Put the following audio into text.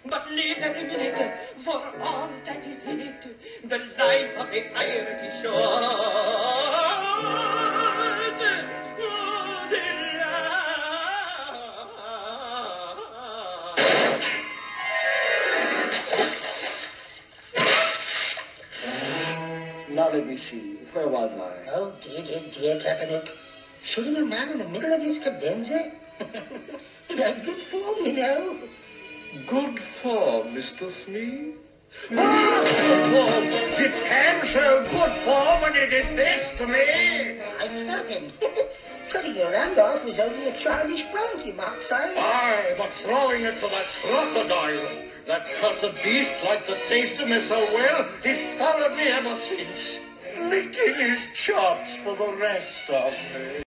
but live every minute for all that is in it, the life of the Irish shore. Now let me see. Where was I? Oh, dear, Kaepernick. Shooting a man in the middle of his cadenza? That's good form, you know. Good form, Mr. Smee. Good form. It can show good form when you did this to me. I can't. Cutting your hand off was only a childish prank, you might say. Aye, but throwing it to that crocodile, that cursed beast liked the taste of me so well, he's followed me ever since, licking his chops for the rest of me.